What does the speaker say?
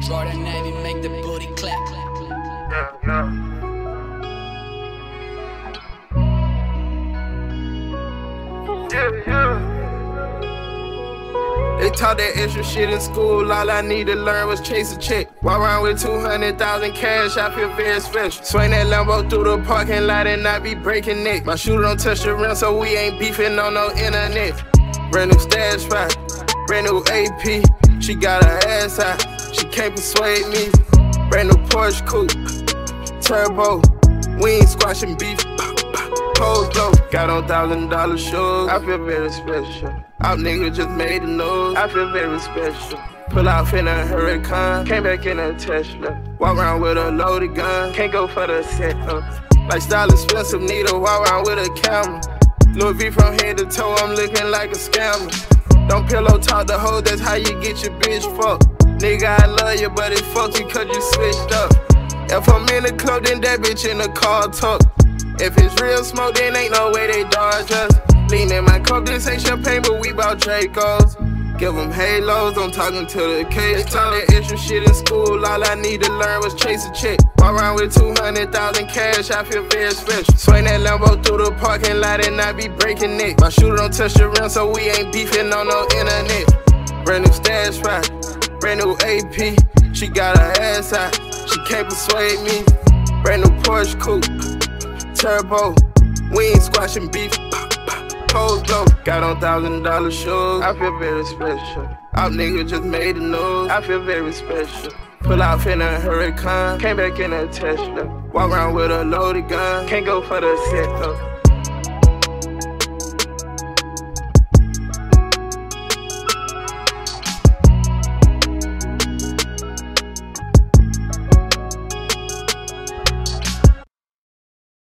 Jordan Ivey make the booty clap. They taught that extra shit in school, all I need to learn was chase a check. Walk around with 200,000 cash, I feel very special. Swing that Lambo through the parking lot and I be breaking neck. My shooter don't touch the rim, so we ain't beefing on no internet. Brand new stash spot, brand new AP. She got her ass out, she can't persuade me. Brand new Porsche coupe, turbo, we ain't squashing beef. Pose low, got on $1,000 shoes, I feel very special. Out nigga just made the news, I feel very special. Pull off in a hurricane, came back in a Tesla. Walk around with a loaded gun, can't go for the set up. Like style expensive, need to walk around with a camera. Louis V from head to toe, I'm looking like a scammer. Don't pillow talk the hoe, that's how you get your bitch fucked. Nigga, I love you, but it fuck you cause you switched up. If I'm in the club, then that bitch in the car tuck. If it's real smoke, then ain't no way they dodge us. Lean in my cup, this ain't champagne, but we bout Dracos. Give them halos, I'm talking to the case. They taught that extra shit in school, all I need to learn was chase a check. Walk around with 200,000 cash, I feel very special. Swing that Lambo through the parking lot and I be breaking neck. My shooter don't touch the rim, so we ain't beefing on no internet. Brand new stash spot, brand new AP. She got her ass out, she can't persuade me. Brand new Porsche coupe, turbo, we ain't squashing beef. Pose low, got on $1,000 shoes, I feel very special. Out nigga just made the news, I feel very special. Pull off in a hurricane, came back in a Tesla. Walk around with a loaded gun, can't go for the set up.